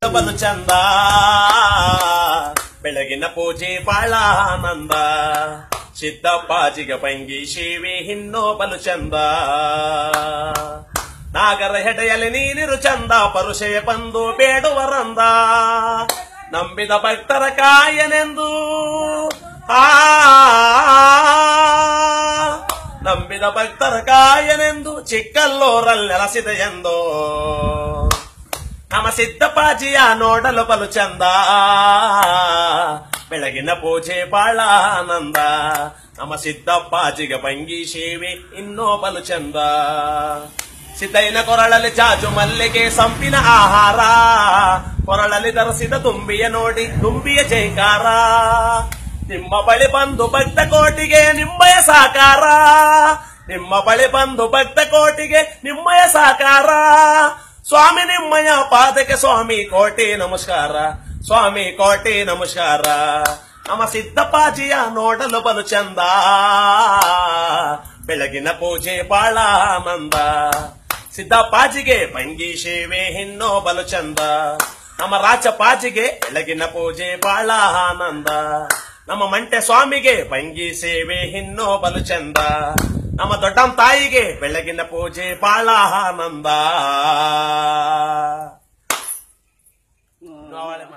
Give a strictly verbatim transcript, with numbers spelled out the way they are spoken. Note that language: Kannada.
ಬಲು ಚಂದ ಬೆಳಗಿನ ಪೂಜೆ ಬಾಳ ಆನಂದ ಸಿದ್ದಪ್ಪಾಜಿಗೆ ಪಂಗಿ ಶಿವಿ ಇನ್ನೋ ಬಲು ಚಂದ ನಾಗರ ಹೆಡೆಯಲ್ಲಿ ನೀರಿರು ಚಂದ ಪರುಷೆಯ ಬಂದು ಬೇಡುವರಂದ ನಂಬಿದ ಭಕ್ತರ ಕಾಯನೆಂದು ಆ ನಂಬಿದ ಭಕ್ತರ ಕಾಯನೆಂದು ಚಿಕ್ಕಲ್ಲೂರಲ್ಲಿ ನೆಲೆಸಿದೆ ಎಂದು ನಮ್ಮ ಸಿದ್ದಪ್ಪಾಜಿಯ ನೋಡಲು ಬಲು ಚಂದ ಬೆಳಗಿನ ಪೂಜೆ ಬಾಳ ಆನಂದ ನಮ್ಮ ಸಿದ್ದಪ್ಪಾಜಿಗೆ ಪಂಗಿ ಸೇವೆ ಇನ್ನೋ ಬಲು ಚಂದ ಸಿದ್ದಯ್ಯನ ಕೊರಳಲ್ಲಿ ಜಾಜು ಮಲ್ಲಿಗೆ ಸಂಪಿನ ಆಹಾರ ಕೊರಳಲ್ಲಿ ಧರಿಸಿದ ತುಂಬಿಯ ನೋಡಿ ತುಂಬಿಯ ಜೈಕಾರ ನಿಮ್ಮ ಬಳಿ ಬಂದು ಭಕ್ತ ಕೋಟಿಗೆ ನಿಮ್ಮಯ ಸಾಕಾರ ನಿಮ್ಮ ಬಳಿ ಬಂದು ಭಕ್ತ ಕೋಟಿಗೆ ನಿಮ್ಮಯ ಸಾಕಾರ ಸ್ವಾಮಿ ನಿಮ್ಮಯ ಪಾದಕ್ಕೆ ಸ್ವಾಮಿ ಕೋಟಿ ನಮಸ್ಕಾರ ಸ್ವಾಮಿ ಕೋಟಿ ನಮಸ್ಕಾರ ನಮ್ಮ ಸಿದ್ದಪ್ಪಾಜಿಯ ನೋಡಲು ಬಲು ಚಂದ ಬೆಳಗಿನ ಪೂಜೆ ಬಾಳ ಆನಂದ ಸಿದ್ದಪ್ಪಾಜಿಗೆ ಪಂಗಿ ಸೇವೆ ಇನ್ನೋ ಬಲು ಚಂದ ನಮ್ಮ ರಾಚಪ್ಪಾಜಿಗೆ ಬೆಳಗಿನ ಪೂಜೆ ಬಾಳ ಆನಂದ ನಮ್ಮ ಮಂಟೆ ಸ್ವಾಮಿಗೆ ಪಂಗಿ ಸೇವೆ ಇನ್ನೋ ಬಲು ಚಂದ ನಮ್ಮ ದೊಡ್ಡಮ್ಮ ತಾಯಿಗೆ ಬೆಳಗಿನ ಪೂಜೆ ಬಾಳ ಆನಂದ.